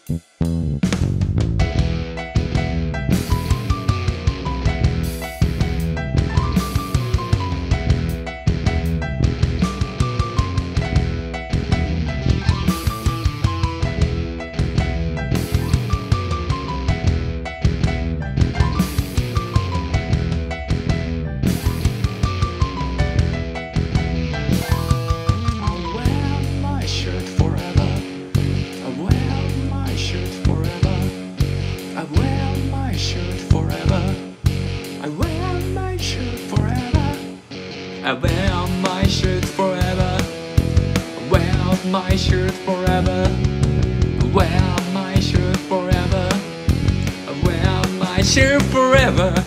I wear my shirt forever. I wear my shirt forever. I wear my shirt forever. I wear my shirt forever.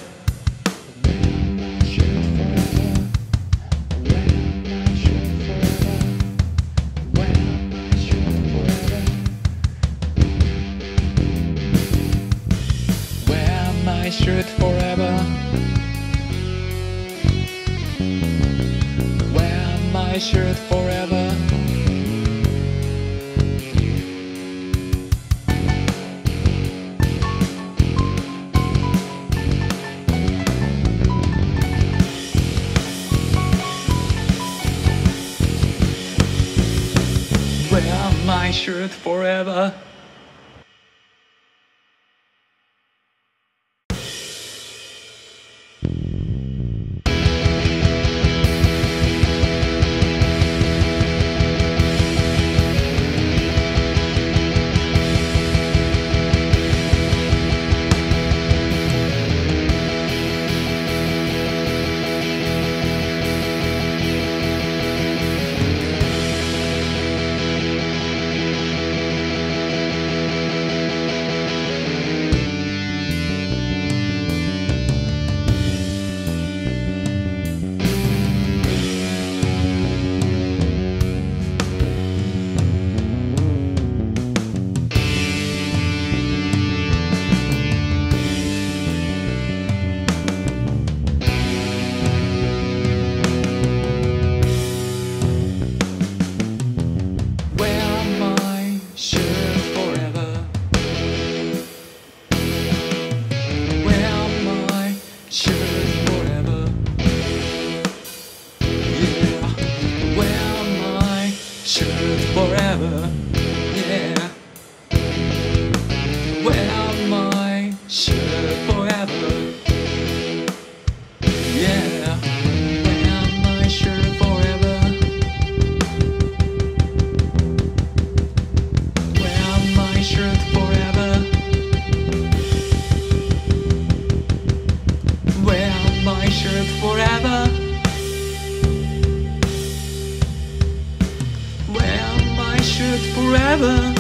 Wear my shirt forever. My shirt forever. Wear my shirt forever. Forever, yeah. Wear my shirt forever, yeah. Wear my shirt forever. Wear my shirt forever. Wear my shirt forever. Shirt forever.